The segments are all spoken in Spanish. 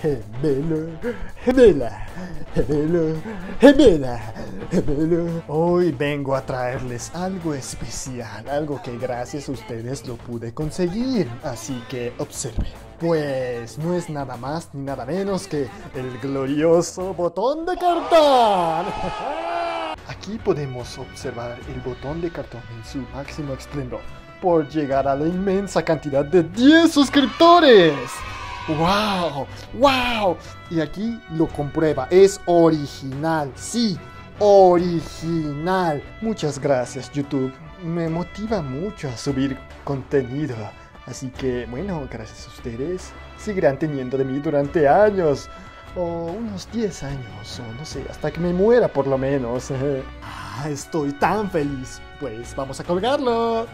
Gemelo, gemela, gemelo, gemela, gemelo. Hoy vengo a traerles algo especial, algo que gracias a ustedes lo pude conseguir, así que observen. Pues no es nada más ni nada menos que el glorioso botón de cartón. Aquí podemos observar el botón de cartón en su máximo esplendor, por llegar a la inmensa cantidad de 10 suscriptores. ¡Wow! ¡Wow! Y aquí lo comprueba, es original, sí, original. Muchas gracias, YouTube, me motiva mucho a subir contenido. Así que, bueno, gracias a ustedes, seguirán teniendo de mí durante años, o unos 10 años, o no sé, hasta que me muera por lo menos. Estoy tan feliz, pues vamos a colgarlo.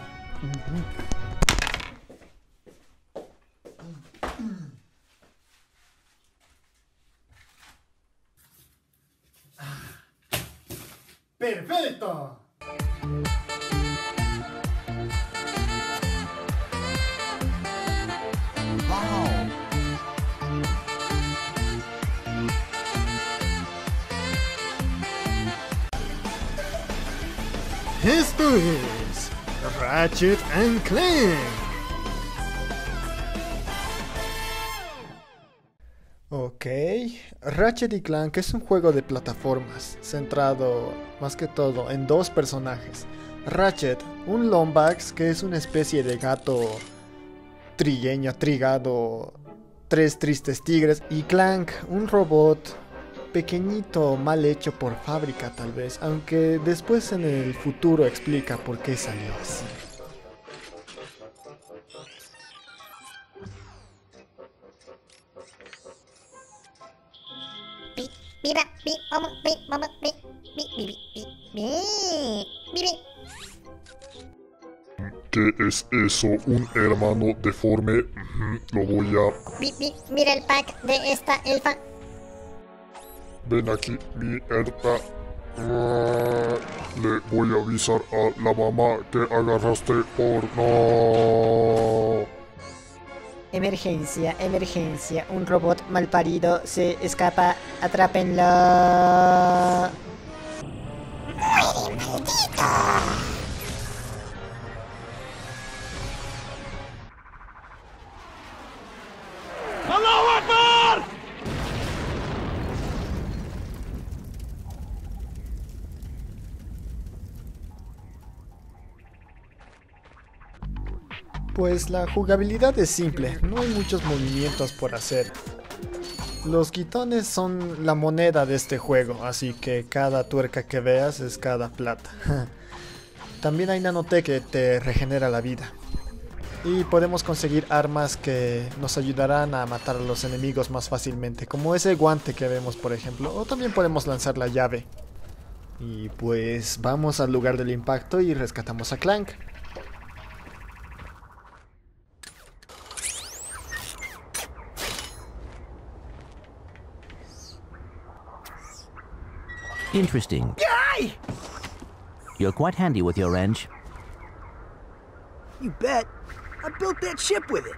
¡Perfecto! Esto es Ratchet and Clank. Ok, Ratchet y Clank es un juego de plataformas centrado más que todo en dos personajes. Ratchet, un Lombax que es una especie de gato trigueño, trigado, tres tristes tigres, y Clank, un robot pequeñito, mal hecho por fábrica tal vez, aunque después en el futuro explica por qué salió así. ¿Qué es eso? ¿Un hermano deforme? Lo voy a... Mira el pack de esta elfa. Ven aquí, mi elfa. Le voy a avisar a la mamá que agarraste porno. Emergencia, emergencia. Un robot malparido se escapa. Atrápenlo. ¡Muere, maldito! Pues la jugabilidad es simple, no hay muchos movimientos por hacer. Los quitones son la moneda de este juego, así que cada tuerca que veas es cada plata. También hay nanotech que te regenera la vida. Y podemos conseguir armas que nos ayudarán a matar a los enemigos más fácilmente, como ese guante que vemos por ejemplo, o también podemos lanzar la llave. Y pues vamos al lugar del impacto y rescatamos a Clank. Interesting. Yay! You're quite handy with your wrench. You bet. I built that ship with it.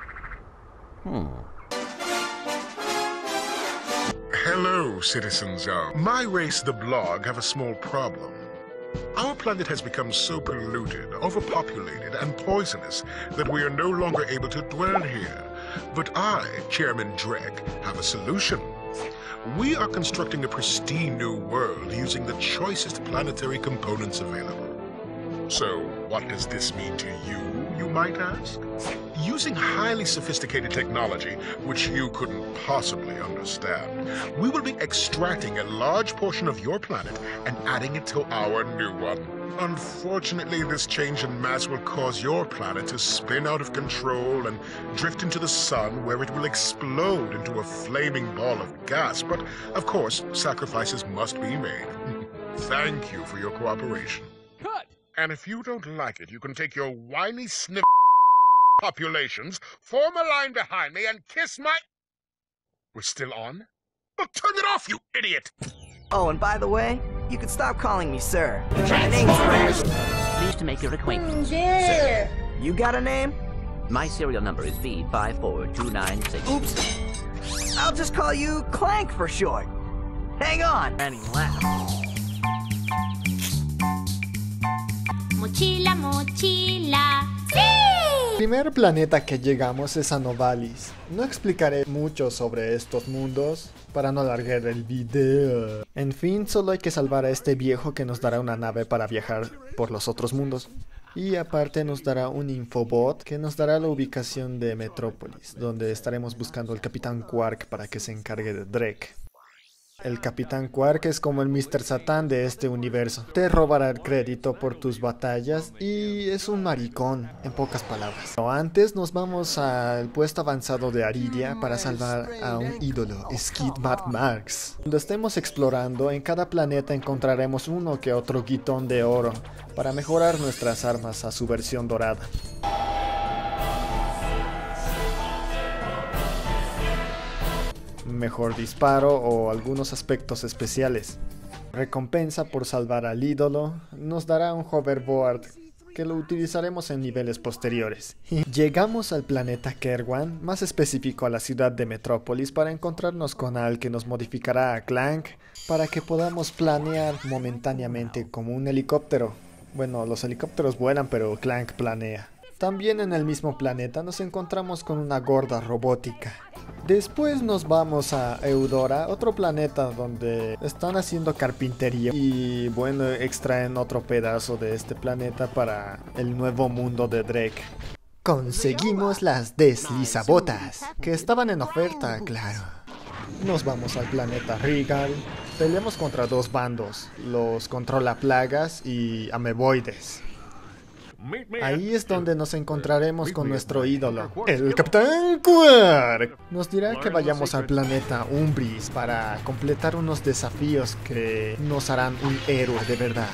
Hello, citizens of my race, the Blog, have a small problem. Our planet has become so polluted, overpopulated, and poisonous that we are no longer able to dwell here. But I, Chairman Drek, have a solution. We are constructing a pristine new world using the choicest planetary components available. So, what does this mean to you, you might ask? Using highly sophisticated technology, which you couldn't possibly understand, we will be extracting a large portion of your planet and adding it to our new one. Unfortunately, this change in mass will cause your planet to spin out of control and drift into the sun, where it will explode into a flaming ball of gas. But, of course, sacrifices must be made. Thank you for your cooperation. Cut! And if you don't like it, you can take your whiny sniff populations, form a line behind me, and kiss my... We're still on? Well, turn it off, you idiot! Oh, and by the way, you can stop calling me sir. My name's Rash. Pleased to make your acquaintance. Sir, you got a name? My serial number is V54296. Oops. I'll just call you Clank for short. Hang on. And he laughed. Mochila, mochila. ¡Sí! El primer planeta que llegamos es a Novalis. No explicaré mucho sobre estos mundos para no alargar el video. En fin, solo hay que salvar a este viejo que nos dará una nave para viajar por los otros mundos. Y aparte nos dará un infobot que nos dará la ubicación de Metrópolis, donde estaremos buscando al Capitán Quark para que se encargue de Drake. El Capitán Quark es como el Mr. Satan de este universo. Te robará el crédito por tus batallas y es un maricón, en pocas palabras. Pero antes nos vamos al puesto avanzado de Aridia para salvar a un ídolo, Skid Mad Max. Cuando estemos explorando, en cada planeta encontraremos uno que otro guitón de oro para mejorar nuestras armas a su versión dorada. Mejor disparo o algunos aspectos especiales. Recompensa por salvar al ídolo nos dará un hoverboard que lo utilizaremos en niveles posteriores. Llegamos al planeta Kerwan, más específico a la ciudad de Metrópolis, para encontrarnos con Al, que nos modificará a Clank para que podamos planear momentáneamente como un helicóptero. Bueno, los helicópteros vuelan, pero Clank planea. También en el mismo planeta nos encontramos con una gorda robótica. Después nos vamos a Eudora, otro planeta donde están haciendo carpintería y bueno, extraen otro pedazo de este planeta para el nuevo mundo de Drake. Conseguimos las deslizabotas, que estaban en oferta, claro. Nos vamos al planeta Regal, peleamos contra dos bandos, los controlaplagas y ameboides. Ahí es donde nos encontraremos con nuestro ídolo, el Capitán Quark. Nos dirá que vayamos al planeta Umbris para completar unos desafíos que nos harán un héroe de verdad.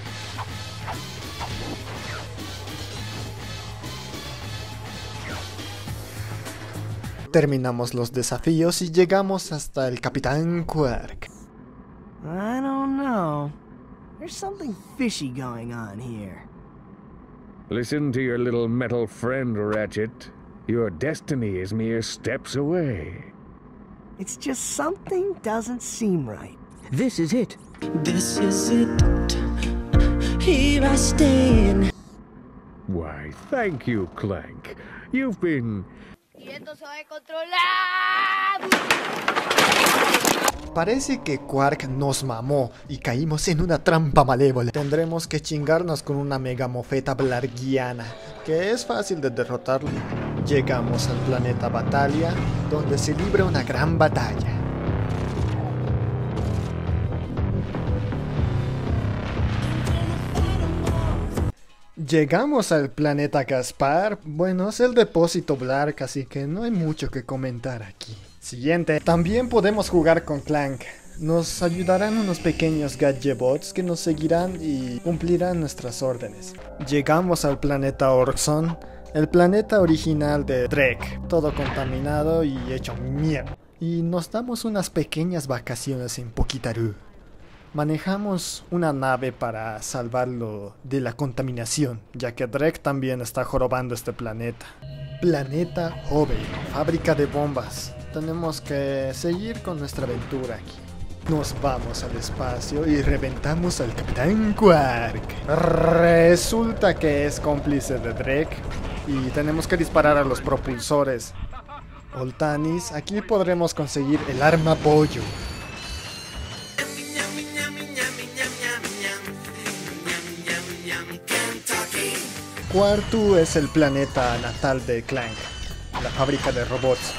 Terminamos los desafíos y llegamos hasta el Capitán Quark. I don't know. There's something fishy going on here. Listen to your little metal friend, Ratchet. Your destiny is mere steps away. It's just something doesn't seem right. This is it. This is it. Here I stand. Why, thank you, Clank. You've been... Parece que Quark nos mamó y caímos en una trampa malévola. Tendremos que chingarnos con una mega mofeta blarguiana, que es fácil de derrotarlo. Llegamos al planeta Batalia, donde se libra una gran batalla. Llegamos al planeta Gaspar. Bueno, es el depósito Blarg, así que no hay mucho que comentar aquí. Siguiente. También podemos jugar con Clank. Nos ayudarán unos pequeños gadgebots que nos seguirán y cumplirán nuestras órdenes. Llegamos al planeta Orxon, el planeta original de Drake, todo contaminado y hecho mierda. Y nos damos unas pequeñas vacaciones en Pokitaru. Manejamos una nave para salvarlo de la contaminación, ya que Drake también está jorobando este planeta. Planeta Hover, fábrica de bombas. Tenemos que seguir con nuestra aventura aquí. Nos vamos al espacio y reventamos al Capitán Quark. Resulta que es cómplice de Drake y tenemos que disparar a los propulsores. Oltanis, aquí podremos conseguir el arma pollo. Quartu es el planeta natal de Clank, la fábrica de robots.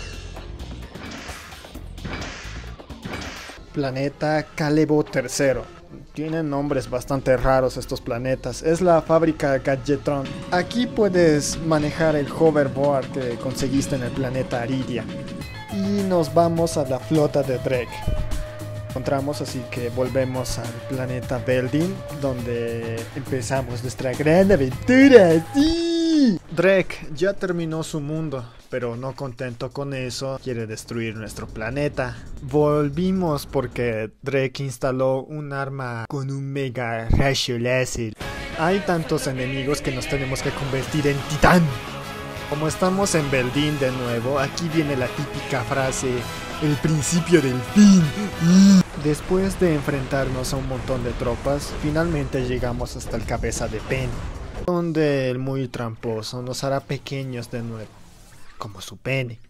Planeta Calebo III. Tienen nombres bastante raros estos planetas. Es la fábrica Gadgetron. Aquí puedes manejar el hoverboard que conseguiste en el planeta Aridia. Y nos vamos a la flota de Drake. Encontramos, así que volvemos al planeta Veldin, donde empezamos nuestra gran aventura. ¡Sí! Drake ya terminó su mundo, pero no contento con eso, quiere destruir nuestro planeta. Volvimos porque Drake instaló un arma con un mega rayo láser. Hay tantos enemigos que nos tenemos que convertir en titán. Como estamos en Berlín de nuevo, aquí viene la típica frase, el principio del fin. Después de enfrentarnos a un montón de tropas, finalmente llegamos hasta el cabeza de Penny, donde el muy tramposo nos hará pequeños de nuevo, como su pene.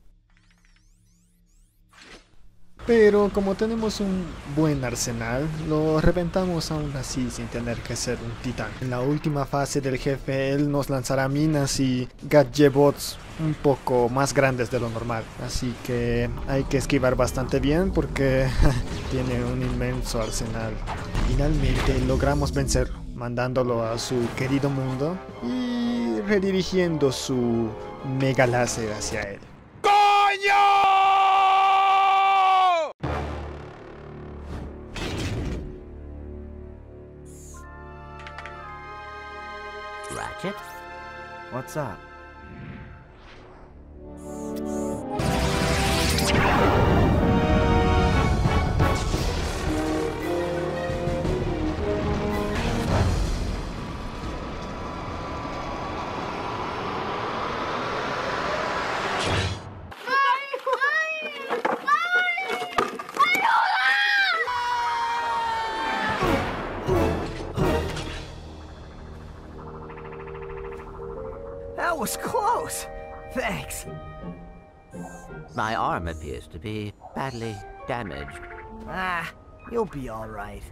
Pero como tenemos un buen arsenal, lo reventamos aún así sin tener que ser un titán. En la última fase del jefe, él nos lanzará minas y gadgebots un poco más grandes de lo normal. Así que hay que esquivar bastante bien porque tiene un inmenso arsenal. Finalmente logramos vencerlo, mandándolo a su querido mundo y redirigiendo su mega láser hacia él. ¡Coño! Ratchet? What's up? That was close. Thanks. My arm appears to be badly damaged. Ah, you'll be all right.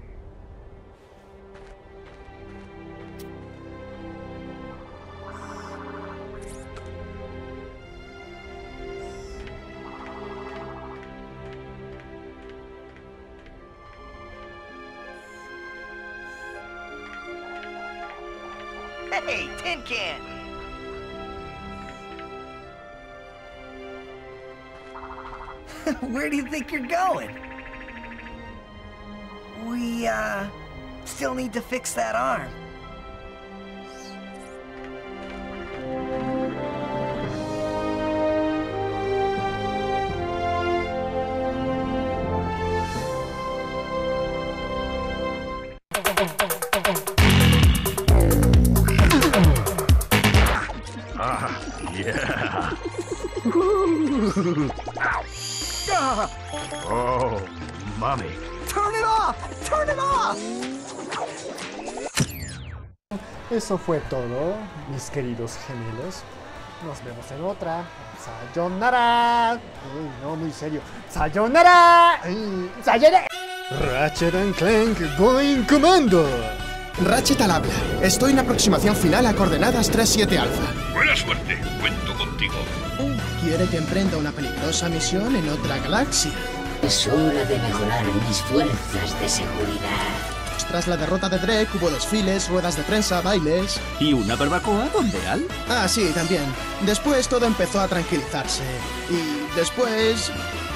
Hey, Tin Can! Where do you think you're going? We, still need to fix that arm. Yeah. Oh, mommy. Turn it off! Turn it off! Eso fue todo, mis queridos gemelos. Nos vemos en otra. ¡Sayonara! Uy, no, muy serio. ¡Sayonara! ¡Sayonara! Ratchet and Clank Going Commando. Ratchet al habla. Estoy en aproximación final a coordenadas 37 Alpha. Buena suerte, cuento contigo. Quiere que emprenda una peligrosa misión en otra galaxia. Es hora de mejorar mis fuerzas de seguridad. Tras la derrota de Drake hubo desfiles, ruedas de prensa, bailes... ¿Y una barbacoa, don Beal? Ah, sí, también. Después todo empezó a tranquilizarse. Y después...